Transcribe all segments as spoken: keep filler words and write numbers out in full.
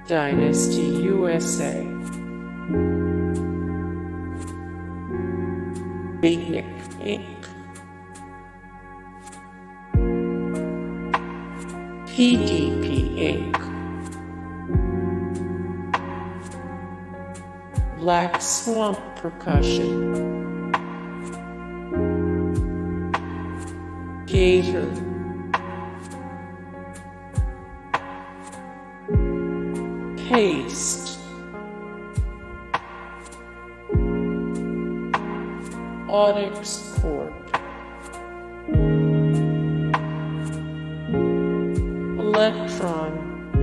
Dynasty U S A, Beatnik Incorporated, P D P Incorporated, Black Swamp Percussion, Gator, Paste, Audix Corp, Electron,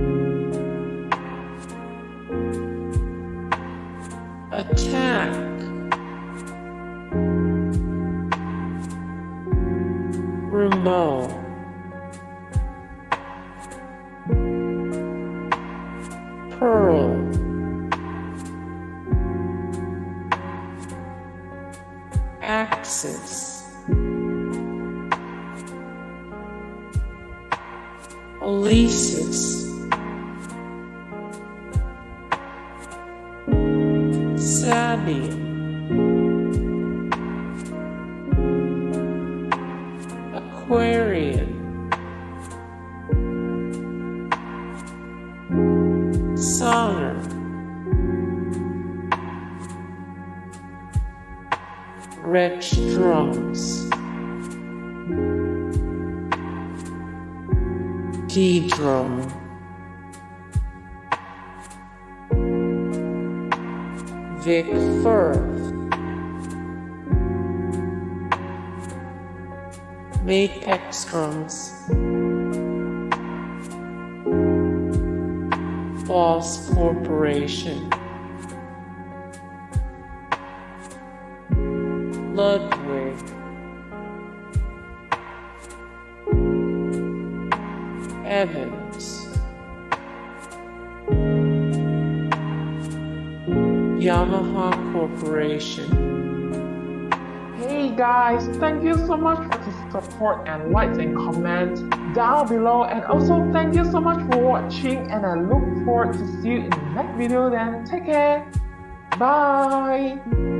Attack, Remote, Pearl, Axis, Alesis, Sabian, Aquarian, Sonar, Wretch Drums, D-Drum, Vic Firth, Mapex Drums, Boss Corporation, Ludwig, Evans, Yamaha Corporation. Hey guys, thank you so much for the support and likes and comments down below, and also thank you so much for watching, and I look forward to see you in the next video. Then take care, bye.